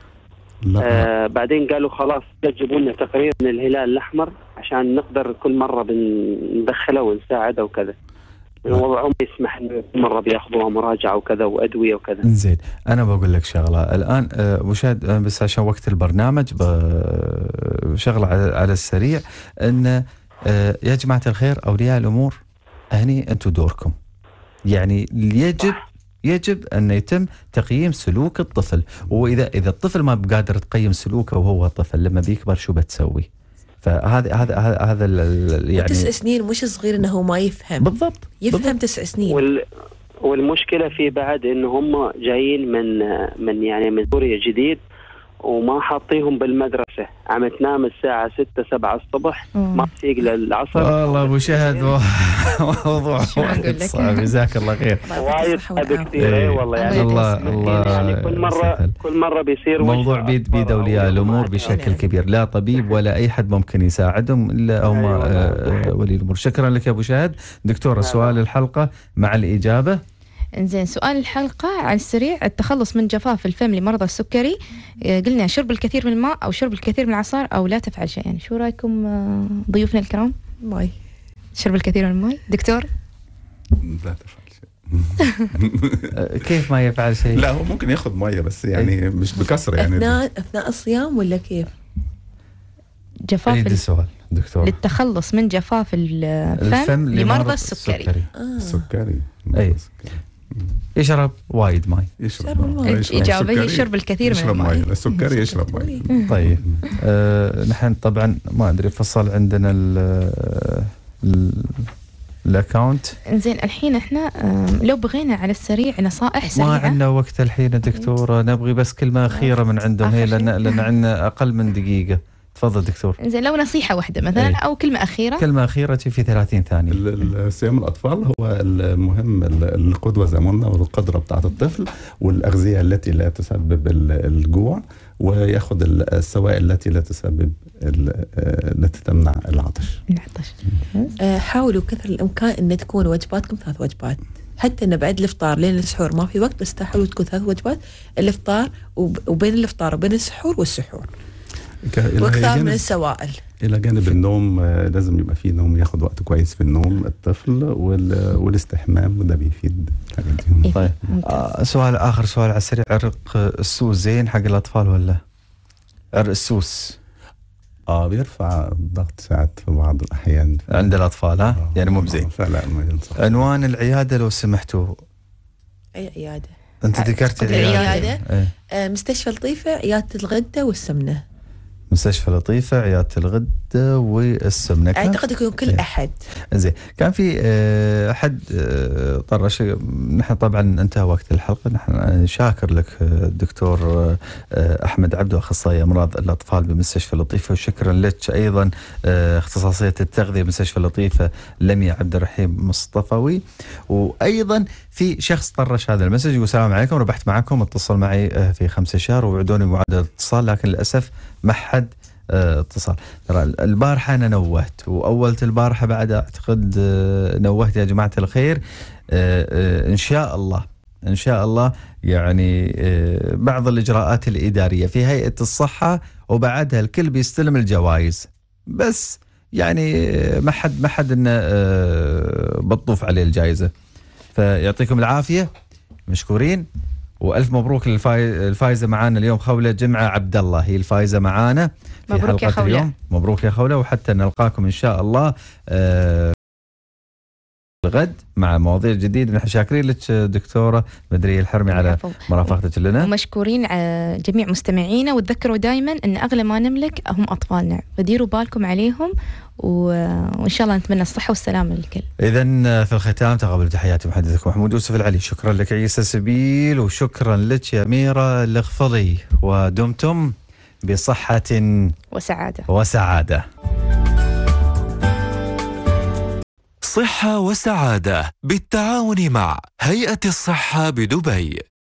[SPEAKER 8] بعدين قالوا خلاص جيبوا لنا تقرير من الهلال الأحمر عشان نقدر كل مرة بندخله ونساعده وكذا. وضعهم يسمح انه كل مرة بياخذوها مراجعة وكذا وأدوية وكذا.
[SPEAKER 3] زين، أنا بقول لك شغلة الآن مشاهد، بس عشان وقت البرنامج شغلة على السريع، أن يا جماعة الخير أولياء الأمور هني أنتم دوركم، يعني يجب أن يتم تقييم سلوك الطفل، وإذا الطفل ما بقادر تقيم سلوكه وهو طفل، لما بيكبر شو بتسوي؟ فهذا يعني
[SPEAKER 7] 9 سنين مش صغير انه ما يفهم.
[SPEAKER 3] بالضبط،
[SPEAKER 7] يفهم 9 سنين.
[SPEAKER 8] والمشكلة فيه بعد إن هم جايين من سوريا جديد، وما حاطيهم بالمدرسة، عم تنام الساعة 6 7 الصبح، ما تفيق للعصر.
[SPEAKER 3] والله أبو شهد موضوع صعب، جزاك الله خير.
[SPEAKER 8] وايد صعب كثير والله، يعني
[SPEAKER 3] الله
[SPEAKER 8] يعني كل مرة بيصير
[SPEAKER 3] موضوع بيد أولياء الأمور بشكل كبير، لا طبيب ولا أي حد ممكن يساعدهم إلا هم ولي الأمور. شكرا لك يا أبو شهد. دكتورة، سؤال الحلقة مع الإجابة.
[SPEAKER 4] إنزين، سؤال الحلقة على السريع: التخلص من جفاف الفم لمرضى السكري، قلنا شرب الكثير من الماء أو شرب الكثير من العصائر أو لا تفعل شيء. يعني شو رأيكم ضيوفنا الكرام؟
[SPEAKER 7] ماي.
[SPEAKER 4] شرب الكثير من الماء. دكتور؟
[SPEAKER 6] لا تفعل شيء.
[SPEAKER 3] كيف ما يفعل شيء؟
[SPEAKER 6] لا، هو ممكن ياخذ مية بس يعني مش بكثرة. يعني
[SPEAKER 7] أثناء الصيام ولا كيف؟
[SPEAKER 4] جفاف
[SPEAKER 3] السؤال دكتور.
[SPEAKER 4] للتخلص من جفاف الفم لمرضى السكري.
[SPEAKER 6] السكري.
[SPEAKER 3] أي يشرب وايد ماي.
[SPEAKER 4] الإجابة هي شرب الكثير من الماء.
[SPEAKER 6] السكري يشرب ماي.
[SPEAKER 3] طيب نحن طبعا ما أدري فصل عندنا الأكاونت.
[SPEAKER 4] إنزين، الحين إحنا لو بغينا على السريع نصائح سريعة.
[SPEAKER 3] ما عندنا وقت الحين دكتورة، نبغي بس كلمة أخيرة من عندهم، هي لأن عندنا أقل من دقيقة. تفضل دكتور.
[SPEAKER 4] إنزين، لو نصيحة واحدة مثلا أو كلمة أخيرة.
[SPEAKER 3] كلمة أخيرة في 30 ثانية.
[SPEAKER 6] صيام الأطفال هو المهم، القدوة زي ما قلنا، والقدرة بتاعة الطفل، والأغذية التي لا تسبب الجوع، ويأخذ السوائل التي لا تسبب التي تمنع العطش.
[SPEAKER 7] حاولوا كثر الإمكان أن تكون وجباتكم 3 وجبات، حتى أن بعد الإفطار لين السحور ما في وقت، بس تحاولوا تكون 3 وجبات، الإفطار وبين الإفطار وبين السحور والسحور، واكثر من السوائل.
[SPEAKER 6] الى جانب النوم، لازم يبقى فيه نوم، ياخد وقت كويس في النوم الطفل، والاستحمام، وده بيفيد.
[SPEAKER 3] طيب سؤال اخر، سؤال على السريع: عرق السوس زين حق الاطفال ولا؟ عرق السوس
[SPEAKER 6] بيرفع الضغط ساعات في بعض الاحيان
[SPEAKER 3] عند الاطفال، يعني مو بزين.
[SPEAKER 6] فلا ما ينصح.
[SPEAKER 3] عنوان العياده لو سمحتوا.
[SPEAKER 7] اي عياده؟
[SPEAKER 3] انت ذكرت
[SPEAKER 7] العياده. مستشفى لطيفة، عياده الغده والسمنه.
[SPEAKER 3] مستشفى لطيفة، عيادة الغدة والسمنة.
[SPEAKER 7] أعتقد يكون كل أحد.
[SPEAKER 3] زين، كان في أحد طرش. نحن طبعا انتهى وقت الحلقة. نحن شاكر لك الدكتور أحمد عبدو، أخصائي أمراض الأطفال بمستشفى لطيفة، وشكرا لك أيضا اختصاصية التغذية بمستشفى لطيفة لميا عبد الرحيم مصطفوي. وأيضا في شخص طرش هذا المسج يقول: السلام عليكم، ربحت معكم، اتصل معي في 5 شهر ووعدوني معادلة اتصال، لكن للأسف ما حد اتصل. ترى البارحة أنا نوهت، وأولت البارحة بعد أعتقد نوهت يا جماعة الخير. إن شاء الله يعني بعض الإجراءات الإدارية في هيئة الصحة، وبعدها الكل بيستلم الجوائز، بس يعني ما حد إنه بطوف عليه الجائزة. فيعطيكم العافية، مشكورين، وألف مبروك الفائزة معانا اليوم خولة جمعة عبد الله، هي الفائزة معانا في حلقة اليوم. مبروك يا خولة، وحتى نلقاكم إن شاء الله الغد مع مواضيع جديدة. نحن شاكرين لك دكتورة بدرية الحرمي على مرافقتك لنا،
[SPEAKER 4] ومشكورين على جميع مستمعينا. وتذكروا دائما أن أغلى ما نملك هم أطفالنا، فديروا بالكم عليهم وإن شاء الله نتمنى الصحة والسلامة للكل.
[SPEAKER 3] إذن في الختام تقبل تحياتي محدثكم محمود يوسف العلي. شكرا لك عيسى سبيل، وشكرا لك يا أميرة الغفضي، ودمتم بصحة وسعادة.
[SPEAKER 9] صحة وسعادة بالتعاون مع هيئة الصحة بدبي.